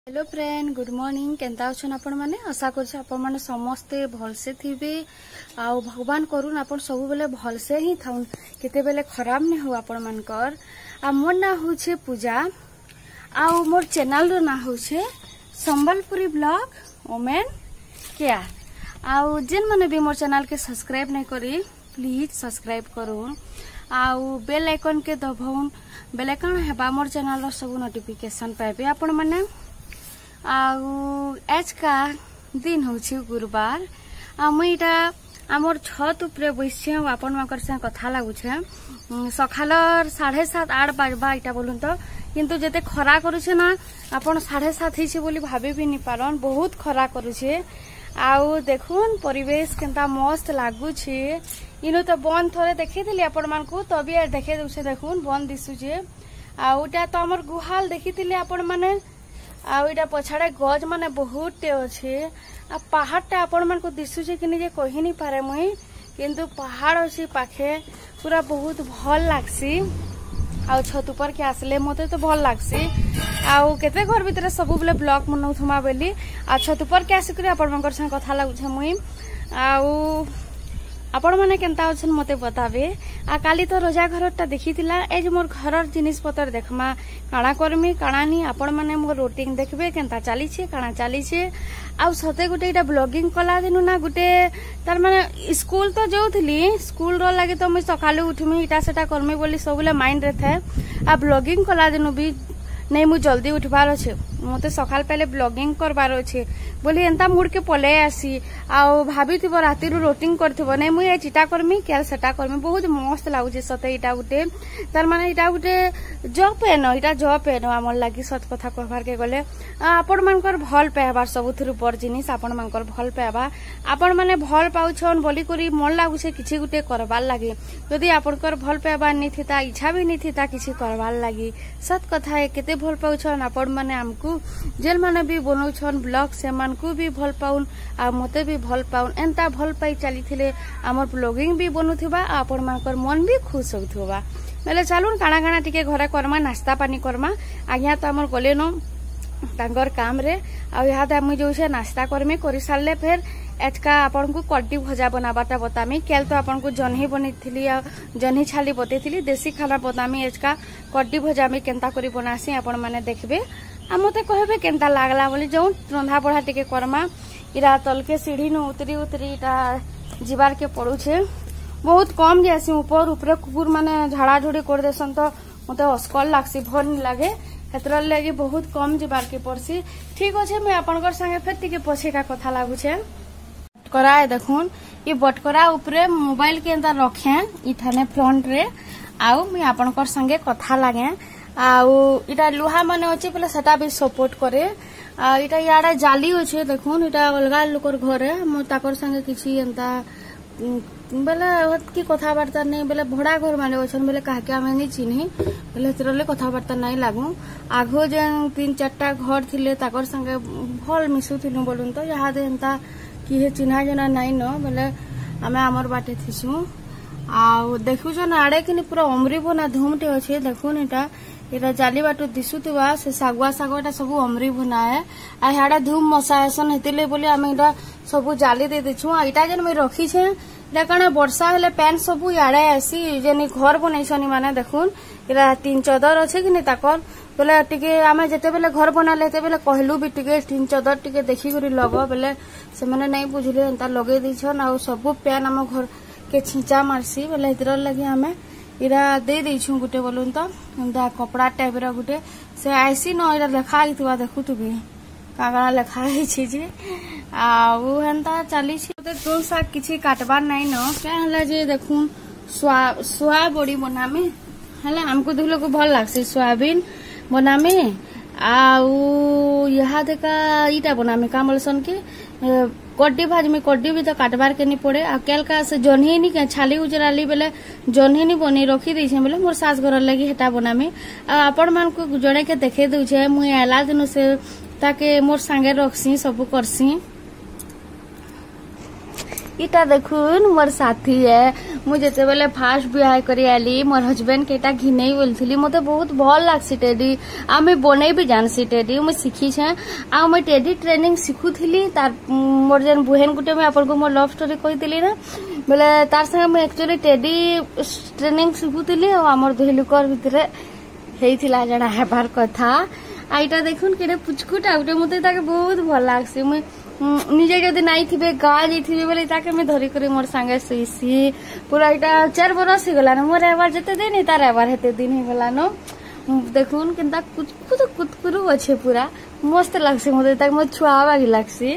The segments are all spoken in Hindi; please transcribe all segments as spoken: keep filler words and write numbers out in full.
हेलो फ्रेंड गुड मॉर्निंग केंता अछन आपण माने आशा करछ आपण माने समस्ते भलसे थिबे आ भगवान करून आपण सब बेले भलसे ही थाउन केते बेले खराब ने हो आपण मानकर आ मोर ना होछे पूजा आ मोर चैनल रो ना होछे संबलपुरी ब्लॉग ओमेन क्या आ जेन माने भी मोर चैनल के सब्सक्राइब नै करी प्लीज सब्सक्राइब करू आ बेल आइकन के दबाउन बेल आइकन हेबा मोर चैनल रो सब नोटिफिकेशन पाबे आपण माने आज का दिन हूँ गुरुवार आईटा आमर छत उपरे बैसे आपण माकर से कथा लगुचे सकाल साढ़े सात आठ बजबा इटा बोलूँ तो किंतु जेते खरा करुचे ना आपण साढ़े सात ही बोली भाभी भी नहीं पारन बहुत खरा करुचे आउ देखुन परिवेश केंता मस्त लगुचे इनु तो बंद थोड़े देखी थी आपण मान को तभी देखे दूसरे देखुन बंद दिशुचे आउटा तो आमर गुहाल देखी थी आपण माने आईटा पछाड़े गज माने बहुत टे अच्छे आ पहाड़ टा आपण मन को दिशुचे कि जे कहि नहीं पारे मुई किंतु पहाड़ अच्छी पाखे पूरा बहुत भल लागसी आ छत ऊपर के आसले मते तो भल लागसी आउ केते घर भीतर सब बेले ब्लॉग मनौथुमा बेली आ छत ऊपर के आसी करी आपण मनकर संग कथा लागुछे मुई आउ आपण माने केंता अछन मते बताबे आ काली तो रोजा घरटा देखितिला ए जे मोर घरर जिनिस पतर देखमा काणा करमी काणा नी आपण माने मोर रूटीन देखबे केंता चाली छे काणा चाली छे आ सते गुटे इटा ब्लॉगिंग कला दिनु ना गुटे तार माने स्कूल तो जाउथली स्कूल रो लागि तो मैं सकाले उठमी इटा सेटा करमी बोली सबले माइंड रे थाए आ ब्लॉगिंग कला दिनु भी नहीं मु जल्दी उठबार अच्छे मते सकाल पहले ब्लॉगिंग करबार अच्छे बोली एंता मुड़ के पले आसी आउ भाभी थी राति रोटिंग करथिबो नहीं मु ए चिटा करमी क्या सेटा करमी बहुत मस्त लागुचे सते इटा गुटे तार माने इटा गुटे जॉब पेन इटा जॉब पेन हमर लागि सत कथा कहबार के गले आपण मानकर भल पाइबार सबुथुरु पर जिनिस आपण मानकर भल पाइबा आपण माने भल पाउछन बोली करी मन लागुचे किछि गुटे करबार लागि यदि आपनकर भल पाइबा नि थिता इच्छा भी नि थिता किछि करबार लागि सत कथा है केते भल पाउछन आपण माने हमकु जेल माने भी बनौछन ब्लॉग से मान को भी भल पाउन आ मते भी भल पाउन एंता भल पाई चली थिले हमर ब्लॉगिंग भी बनुथिबा आपण मानकर मन भी खुश होथुबा बेले चलून काना काना टिके घरे करमा नाश्ता पानी करमा आज्ञा तो हमर गले न तांगर काम रे आ याद हम जो से नाश्ता करमे करि सारले फिर एचका आपन को कड्डी भजा बनाबाटा बतामी केल तो आपन को जन्ही बनिथिली जन्ही छाली बतेथिली देसी खाना बतामी एचका कड्डी भजा में केंता करी बनासी आपन माने देखबे आ मते कहबे केंता लागला बोली जो रंधा बढा टिके करमा इरा तलके सीढ़ी न उतरी उतरी इटा जीवार के पड़ुछे बहुत कम जासी ऊपर ऊपर कुकुर माने झाड़ा झुड़ी कर देसन तो मते अस्कल लागसी भल नि लागे हेतर लागि बहुत कम जीवार के पड़सी ठीक अछि मैं आपनकर संगे फेर टिके पछेका कथा लागुछे कराए देखुन ये बटकरा ऊपरे मोबाइल के अंदर रखे इठाने फ्रंट रे आउ मैं आपनकर संगे कथा लागे आउ इटा लुहा माने अछि पले सेटा भी सपोर्ट करे आ इटा याडा जाली अछि देखुन इटा अलगा लोकर घर है म ताकर संगे किछि एंता बेले की कथा वार्ता नहीं बेले भड़ा घर माने अछन बेले काके हमें नहीं चिन्ही बेले तिरले कथा वार्ता नहीं लागू आगो जे तीन चारटा घर थिले ताकर संगे भल मिसु थिलु बोलुन तो यहा दे एंता कि चिन्हा जना नहीं न बेले आमे हमर बाटे थिसु आ देखु जन आड़े कि पूरा अमरी बना धूमटे अच्छे देखुन इटा इटा जाली बाटू दिशुवा से सागुआ सागटा सब अमरी बना है आ हाड़ा धूम मशा ऐसन हेतिले बोली आमे इटा सब जाली दे देछु आ इटा जन मैं रखी छे इटा कने वर्षा हेले पैन सब याड़े आसी जेनी घर बनैछनी माने देखुन इरा तीन चदर अच्छे कि नहीं ताकर बोले टिके आमे जेते बेले घर बनाले हेते बेले कहलु भी टिके तीन चदर टिके देखि करी लगो बेले से माने नहीं बुझले एंता लगे दिछन आ सब पैन हम घर के छिंचा मारसी बोले इधर लगी हमें इरा दे देछु गुटे बोलुन तो एंता कपड़ा टाइप रा गुटे से आइसी न इरा लेखा आइतबा देखु तू भी कागड़ा लेखा है छी जे आ वो एंता चली छी तो तो सा किछि काटबार नहीं न के हला जे देखु स्वा स्वा बड़ी बनामे हला हमको देखलो को भल लागसी सोयाबीन बनामे आउ यहाँ देखा इटा बनामे कामलसन के कड्डी भाज में कड्डी भी तो काटबार के नहीं पड़े आ केलका से जन्ही नहीं के छाली उजराली बेले जन्ही नहीं बनी रखी दी बेले मोर सास घर लगी हेटा बनामी आपण मान को जड़े के देखे दूचे मुई आला दिनु से ताके मोर संगे रखसी सब करसी इटा देखुन मोर साथी है मुझे जेते बेले फास्ट बियाह करी आली मोर हस्बैंड के इटा घिने बोलथिली मते बहुत भल लागसी टेडी आ मैं बनै भी जानसी टेडी मैं सीखी छे आ मैं टेडी ट्रेनिंग सिखुथिली तार मोर जन बुहेन गुटे में आपन को मोर लव स्टोरी कहितली ना बोले तार संग मैं एक्चुअली टेडी ट्रेनिंग सिखुथिली आ हमर दुहिलुकर भितरे हेइथिला जणा हेबार कथा आ इटा देखुन केडे पुचकुट आउटे मते ताके बहुत भल लागसी मैं निजे जदि नाई थे गाँ जाइए बोले ताके मैं धरी कर मोर सांगे सुईसी पूरा इटा चार बरस हो गला मोर एबार जिते दिन तार एबार हेते दिन हो गला न देखुन केनता कुछ कुतकुरु अच्छे पूरा मस्त लगसी मते ताके मोर छुआ बागी लगसी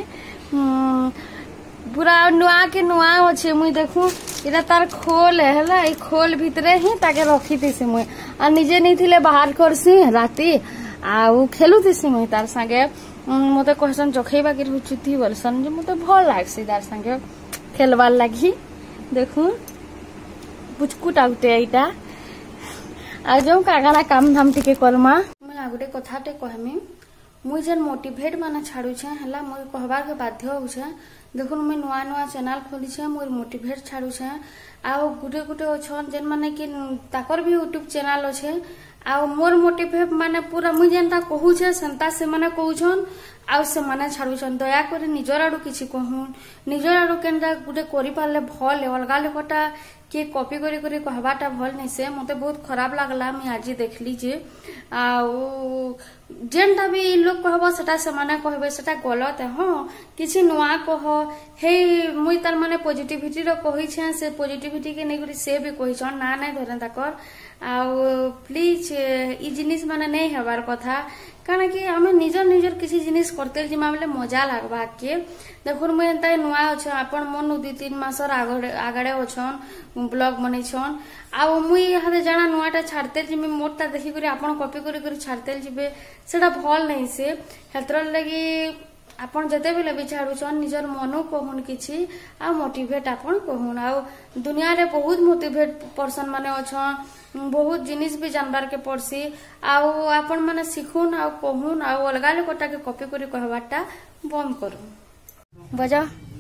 पूरा नुआ के नुआ अच्छे मुई देखू इटा तार खोल है हला ए खोल भितरे ही ताके रखी थी मुई आ निजे नहीं थिले बाहर करसी राती आ खेलु थी मुई तार संगे मत कहसन चखेबा के रुचुती बोलसन जे मते भल लागसी तार संगे खेलबार लागि देखु पुचकुट आउटे इटा आ जो कागाना काम धाम टिके करमा मैं आगुटे कथाटे कहमी मुई जेन मोटिवेट माने छाड़ू छे हला मोर कहबार के बाध्य हो छे देखुन मैं नुआ नुआ चैनल खोली छे मोर मोटिवेट छाड़ू छे आ गुटे गुटे अछन जेन माने कि ताकर भी यूट्यूब चैनल अछि आ मोर मोटिवेट माने पूरा मुई जेनता कहू छे संता से माने कहूछन आ से माने छाड़ूछन दया करे निजर आडू किछि कहून निजर आडू केनता गुटे करि पारले भल अलगा लोकटा के कॉपी करी करी कहबाटा भल नहीं से मते बहुत खराब लागला मैं आज देखली जे आ जेनटा भी लोग कहबो सेटा से माने कहबे सेटा गलत है हां किछि नुआ कह हे मुई तार माने पॉजिटिविटी रो कहि छे से पॉजिटिविटी के नै करी से भी कहि छन ना नै धरन ताकर आ प्लीज ई जिनिस माने नै हेबार कथा कारण कि हमें निजर निजर किसी जिनिस करते जिमा बेले मजा लागबा के देखुन मुई एंता नुआ अछि आपन मन दु तीन मासर आगडे आगडे अछन ब्लॉग बनै छन आ मुई हाते जाना नुआटा छाड़ते जिमे मोरता देखि करी आपन कॉपी करी करी छाड़ते जिबे सेटा भल नै से हेतर लागि आपन जते बेले भी छाड़ुछन निजर मनो कहून किछि आ मोटिवेट आपन कहून आ दुनिया रे बहुत मोटिवेट पर्सन माने अछन बहुत जिनिस भी जानबार के पड़सी आउ आपन माने सिखुन आ कहून आ अलगा लोकटा के कॉपी करी कहबाटा बंद करू बजा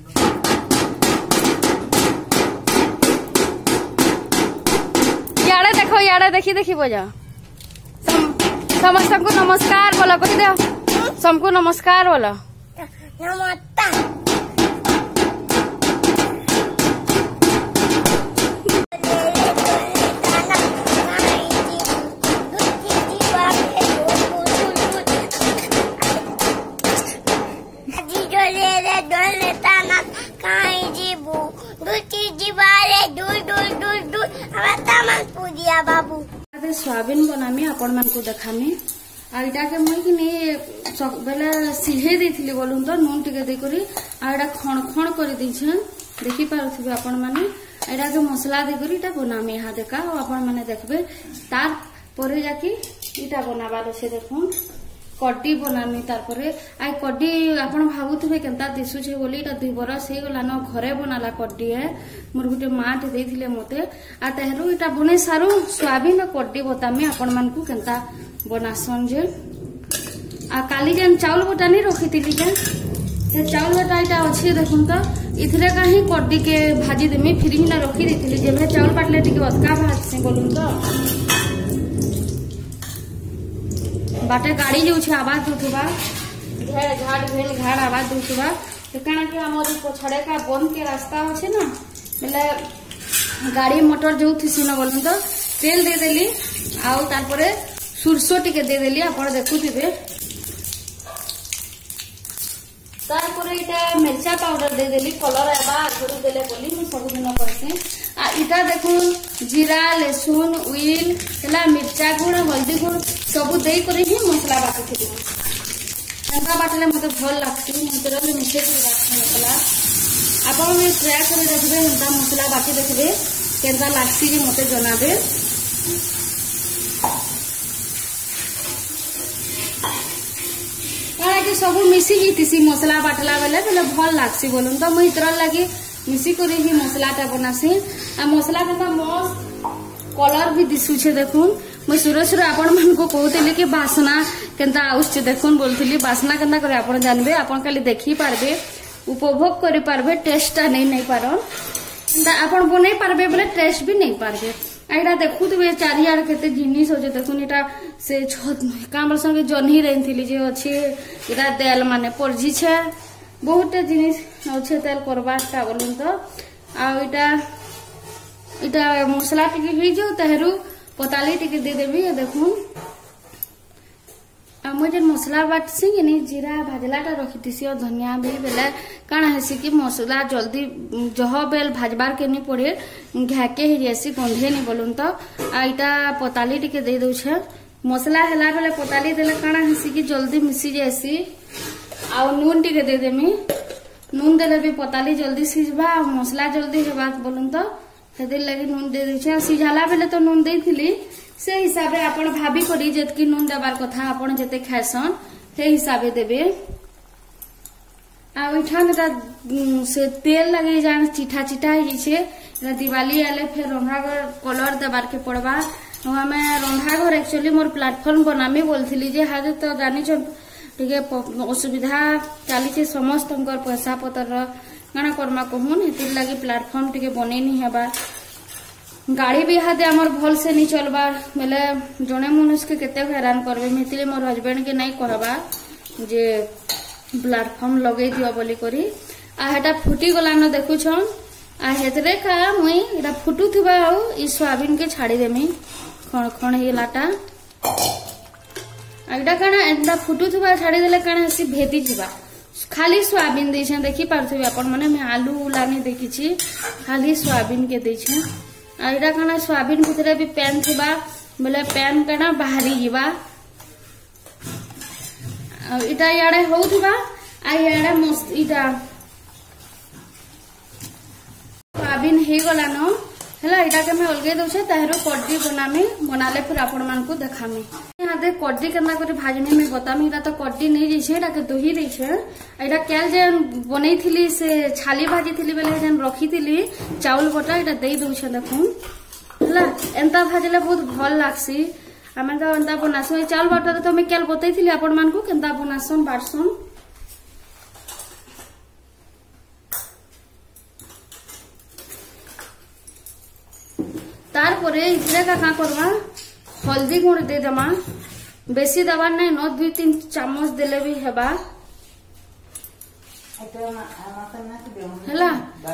याडे देखो याडे देखी देखी बजा समस्त को नमस्कार बोला कहि दे सबको नमस्कार बोला नमस्कार बाबू सोयाबीन बनामी आपण मान को देखामी आ इटा के मुई कि ने बेले सिझे देथिली बोलुन तो नून टिके दे करी आ इटा खण खण करि दैछन देखि पारुथिबे आपण माने इटा के मसला दे करी इटा बनामी हा देखा आपण माने देखबे तार परे जाकी इटा बनाबार से देखुन कड्डी बनामी तार परे आ कड्डी आपण भाबुथिबे केनता दिसु छे बोली इटा दुई बरस हे गला न घरे बनाला कड्डी है मोर गुटे माट देथिले मते आ तेहरु इटा बने सारू सोयाबीन कड्डी बतामी आपण मान को केनता बनासन जे आ काली जन चावल बटा नहीं रखितिली के ए चावल बटा इटा अछि देखुन तो इथरे काहे कड्डी के भाजी देमी फिर ही ना रखी देथिली जेबे चावल बाटले टिके अदका भाज से बोलुन तो बाटे गाड़ी जो छे आवाज दुथबा घेर घाट भेल घाट आवाज दुथबा तो काना कि हमर पछड़े का बंद के रास्ता होछे ना बेले गाड़ी मोटर जो थी न बोलन तो तेल दे देली आ तार परे सुरसो टिके दे देली आपण देखुथिबे तार परे इटा मिर्चा पाउडर दे देली कलर आबा आगु देले बोली मैं सब दिन करसी आ इटा देखु जीरा लहसुन उइल हला मिर्चा गुण हल्दी गुण सब दे करे ही मसला बाटुथि एंता बाटले मते भल लागती मते रे मिठे के राखी मसला आपण भी ट्राई करे देखबे एंता मसला बाटी देखबे केंता लागती जे मते जनाबे काहे कि सब मिसी जीतिसी मसला बाटला बेले बेले भल लागसी बोलुन तो मुई इतरा लागि मिसी करे ही मसलाटा बनासी आ मसला केंता मस्त कलर भी दिसु छे देखुन मैं सुरु सुरु आपण मन को कहते कि बासना केंता आउछ देखुन बोलथिली बासना केंता करे आपण जानबे आपण खाली देखि पारबे उपभोग करि पारबे टेस्टटा नहीं नहीं पारन आपण बनै पारबे बोले टेस्ट भी नहीं पारबे। एटा देखुथिबे चारियार केते जिनिस होजे देखुन एटा से कामर संगे जन्ही रहिथिली जे अछि एटा तेल माने परजी छे बहुत जिनिस अछि तेल करबाटा बोलुन तो आ एटा एटा मसला टिके हे जो तहरू पताली टिके दे देबी देखुन आ मुझे मसला बाटसी कि नहीं जीरा भाजलाटा रखीसी और धनिया भी बेले काण हेसी कि मसला जल्दी जह बेल भाजबार के नहीं पड़े घाके ही जैसी गंधे नहीं बोलून तो आईटा पताली टिके दे दउछे मसला हेला बेले पताली देले काण हेसी कि जल्दी मिसी जैसी आ नून टिके दे देमी नून देले भी पताली जल्दी सिझबा आ मसला जल्दी हेबा बोलून तो हेदिर लगी नून दे दउछे सिझाला बेले तो नून देइथिली से हिसाब आपण भाभी करी जेतकी नून देबार कथा आपण जेते खायसन से हिसाब देबे आ ओठान से तेल लगे जान चिठा चिठा ही छे दिवाली आले फिर रंधा घर कलर देबार के पड़बा हमें रंधा घर एक्चुअली मोर प्लेटफॉर्म बनामी बोलथिली जे हाजे तो जानि छ टिके असुविधा चाली छे समस्त पैसा पतर काना करमा कहून हेतिर लगी प्लेटफॉर्म टिके बनेनी हेबा गाड़ी भी हाथे आमर भल से नहीं चलबा बेले जने मनुष्य के केते हैरान करबे मिथिले मोर हस्बैंड के नहीं कहबा जे प्लेटफॉर्म लगे दियो बोली करी आ हेटा फुटी गला न देखु छन आ हेतरे का मुई एटा फुटू थिबा आ ई सोयाबीन के छाड़ी देमी खण खण हेलाटा आ एटा काना एटा फुटू थिबा छाड़ी देले काना हसी भेदी थिबा खाली सोयाबीन देछे देखि पारथबे अपन माने मैं आलू उलानी देखि छी खाली सोयाबीन के देछे आइरा काना सोयाबीन भितरे भी पैन थिबा बोले पैन काना बाहरी जीवा इटा याडे होउथिबा आ याडे मस्त इटा सोयाबीन हे गला न हला इटा के मैं अलगे दउछे ताहरो कड्डी बनामी बनाले फिर आपण मान को देखामी यहां दे कड्डी केना करी भाजनी में बतामी इटा तो कड्डी नहीं जइछे एटा के दही दैछे एटा केल जे बनैथिली से छाली भाजी थिली बेले जन रखीथिली चावल बटा एटा देई दउछे देखुन हला एंता भाजले बहुत भल लागसी हमें तो एंता बनासो ए चावल बटा तो मैं केल बतैथिली आपण मान को केंता बनासन बाटसन तार परे इतरे का का करवा हल्दी गुण दे दमा बेसी दबा नहीं न दुई तीन चम्मच देले भी हेबा हला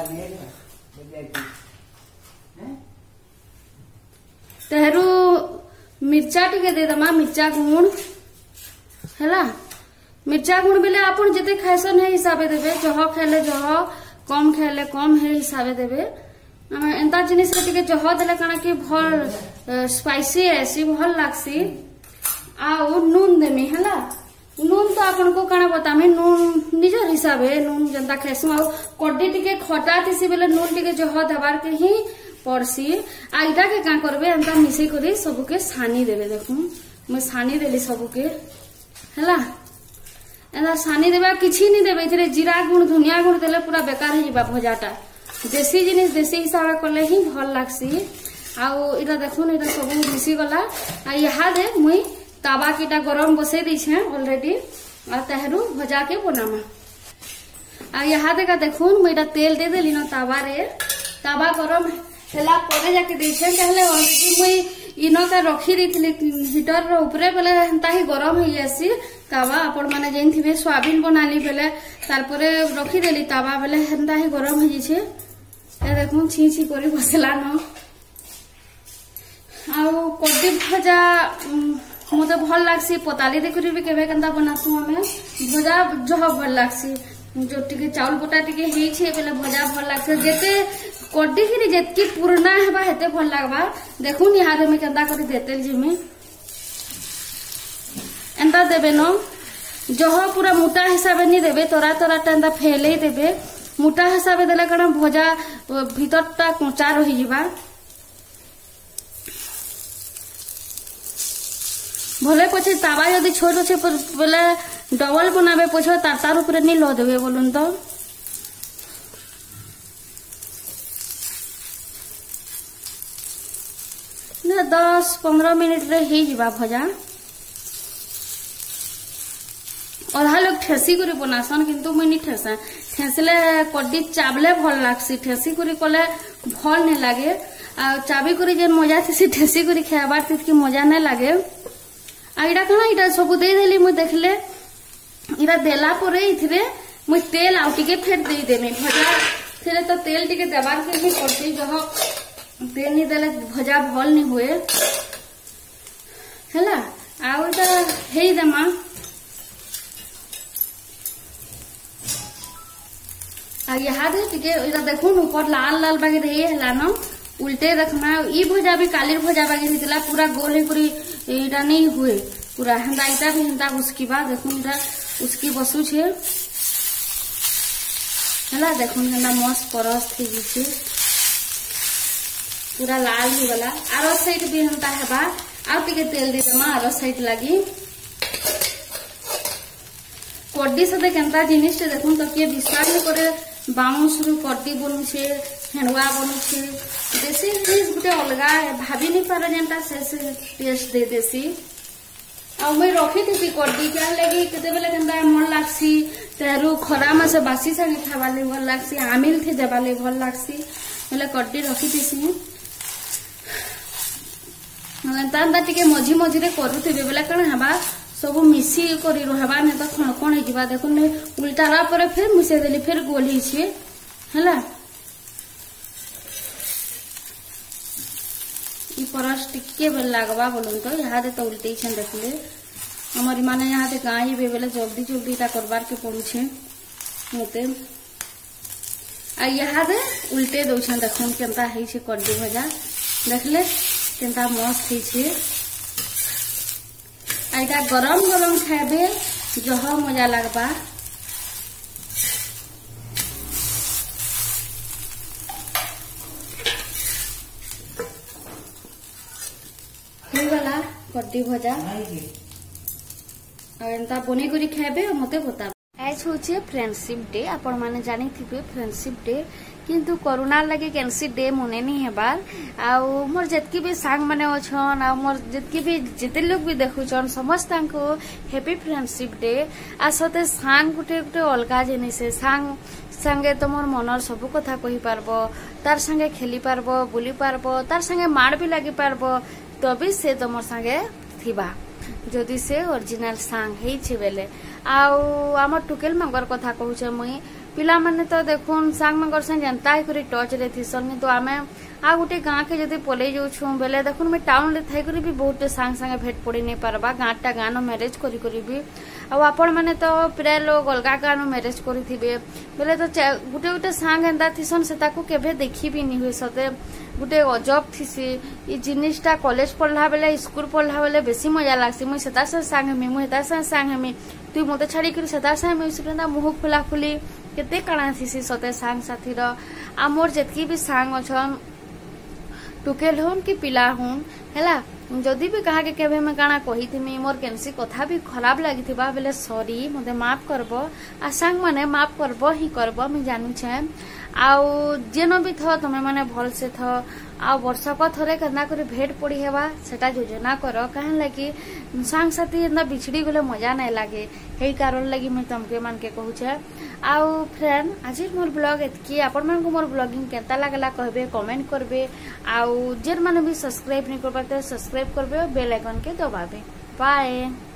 तेहरू मिर्चा टिके दे दमा मिर्चा गुण हला मिर्चा गुण बेले आपण जते खायसन है हिसाबे देबे जह खेले जह कम खेले कम है हिसाबे देबे एंता जिनिस टिके जह देले काना कि भल स्पाइसी ऐसी भल लागसी आ नून देमी हला नून तो आपन को काना बतामी नून निजर हिसाब है नून जनता खेसु आ कड्डी टिके खटा थिसी बेले नून टिके जह देबार के ही पड़सी आ इटा के का करबे एंता मिसई करी सब के सानी देबे देखु मैं सानी देली सब के हला एंता सानी देबा किछि नहीं देबे इथरे जीरा गुण धनिया गुण देले पूरा बेकार हे जिबा भजाटा देसी जिनिस देसी हिसाब कले ही भल लागसी आउ इटा देखुन इटा सब मिसी गला आ यहाँ दे मुई तावा केटा गरम बसे दैछे ऑलरेडी आ तहरू भजा के बनामा आ यहाँ देका देखुन मुई इटा तेल दे देली न तावा रे तावा गरम हेला परे जाके दैछे कहले ऑलरेडी मुई इनो का रखी देथिले हीटर रो ऊपरे बेले हंता ही गरम होई आसी तावा आपण माने जेन थिबे सोयाबीन बनाली बेले तार परे रखी देली तावा बेले हंता ही गरम होई छे ए देखुन छी छी करी बसला न आउ कड्डी भजा मते भल लागसी पताली देखरी भी केबे केंता बनासु हमें भजा जह भल लागसी जो टिके चावल बटा टिके हे छे बेले भजा भल लागसे जेते कड्डी खिरी जेतकी पुरना हेबा हेते भल लागबा देखुन यहाँ दे में केंता करी देतेल जिमे एंता देबे न जह पूरा मोटा हिसाब नहीं देबे तोरा तोरा टेंदा फेले देबे मोटा हिसाब देले कण भजा भीतरटा कच्चा रही जिबा भले पछे तावा यदि छोट अच्छे बोले डबल बनाबे पछे तार तार ऊपर नहीं लो देबे बोलुन तो दस पंद्रह मिनिट रे ही जिबा भजा अधा लोग ठेसी कर बनासन किंतु मुई नहीं ठेसा ठेसले कड्डी चावले भल लागसी ठेसी कर कले भल नहीं लगे आ चाबी कर जेन मजा थी ठेसी कर खाबार तितकी मजा नहीं लगे आ इटा कौन इटा सब दे देली मुई देखले इटा देला परे इथिरे मुई तेल आउ टिके फेर दे देमी भजा फिर तो तेल टिके देबार के भी पड़ती जह तेल नहीं देले भजा भल नहीं हुए हैला आउ इटा हेई देमा आ यहाँ टिके देखुन ऊपर लाल लाल बागे रही है न उल्टे रखना ई भजा भी काली भजा बागे होता पूरा गोल ही पूरी इटा नहीं हुए पूरा हेंदा इटा भी हेंदा उसकी बात देखुन इटा उसकी बसु छे हैला देखुन हेंदा मस्त परस थी जिसे पूरा लाल हो गला आरो साइड भी हेंदा हेबा आ टिके तेल दे देमा आरो साइड लगी कड्डी सते केनता जिनिस देखुन तो किए विश्वास नहीं करे बाउंस रु कड्डी बनुछे हेंडवा बनुछे देसी चीज गुटे अलगा भाभी नहीं पारे जेनता से से टेस्ट दे देसी आ मैं रखी थी कड्डी क्या लगी केते बेले केनता मन लागसी तेरु खरा में से बासी संगे खावाले भल लागसी आमिल थे देबाले भल लागसी हेले कड्डी रखी थी सी तांता टिके मझी मझी रे करूथिबे बेले कण हबा सब मिसी करी रहबा ने तो खण खण हे जिबा देखुन उल्टारा पर फिर मिसे देली फिर गोली छे हैला ई परस टिके बेल लागबा बोलन तो यहाँ दे तो उल्टे छन देखले हमर माने यहाँ दे गाई बे बेले जल्दी जल्दी ता करबार के पड़ू छे मते आ यहाँ दे उल्टे दो छन देखुन केनता हे छे कड्डी भजा देखले केनता मस्त हे छे आइटा गरम गरम खाबे जह मजा लगबा गला कड्डी भजा एंता बने करी खाबे मते बता आज होचे फ्रेंडशिप डे आपण माने जानी थिबे फ्रेंडशिप डे किंतु कोरोना लगे कैंसी डे मने नहीं हेबार आउ मोर जतकी भी सांग माने अछन आ मोर जतकी भी जते लोग भी देखुचन समस्त को हैप्पी फ्रेंडशिप डे आ सते सांग गुटे गुटे अलगा जिनिस सांग संगे तुमर मनर सब कथा कहि पारबो तार संगे खेली पारबो बुली पारबो तार संगे मार भी लागि पारबो तभी से तुमर संगे थिबा जदि से ओरिजिनल सांग हेई छे बेले आउ हमर टुकेल मंगर कथा कहूचे मुई पिला माने तो देखुन सांग मंगर से जनता ही करी टच रे थिसन तो आमे आ गुटे गाँ के जदि पले जाऊछु बेले देखुन मैं टाउन रे थाई करी भी बहुत सांग संगे भेट पड़ी नहीं पारबा गाँटा गाँव मैरेज करी करी भी आउ आपण माने तो प्राय लोग अलगा गाँव मैरेज करी थिबे बेले तो गुटे गुटे सांग एंदा थिसन से ताको केभे देखी भी नहीं हुए सते गुटे अजब थीसी ई जिनिसटा कॉलेज पढ़ला बेले स्कूल पढ़ला बेले बेसी मजा लागसी मुई सेता से सांग हेमी मुई हेता से सांग हेमी तु मते छाड़ी कर सेता से मुई सिकंदा मुह खुला खुली केते काणा थीसी सते सांग साथी रो आ मोर जेतकी भी सांग अछन टुकेल होन कि पिला होन हैला जदि भी कहा के केबे में काणा कही थिमी मोर केनसी कथा भी खराब लागि थिबा बेले सॉरी मते माफ करबो आ सांग माने माफ करबो ही करबो मैं जानू छे आउ जेनो भी थ तमे माने भल से थ आ वर्षक थरे केना करे भेट पड़ी हेबा सेटा योजना करो कहन लगी सांग साथी एंदा बिछड़ी गले मजा नहीं लागे हेई कारण लगी मैं तमके मान के कहू छे आउ फ्रेंड आज मोर ब्लॉग एतकी आपण मान को मोर ब्लॉगिंग केता लागला कहबे कमेंट करबे आउ जेर माने भी सब्सक्राइब नहीं करबा त सब्सक्राइब करबे बेल आइकन के दबाबे बाय।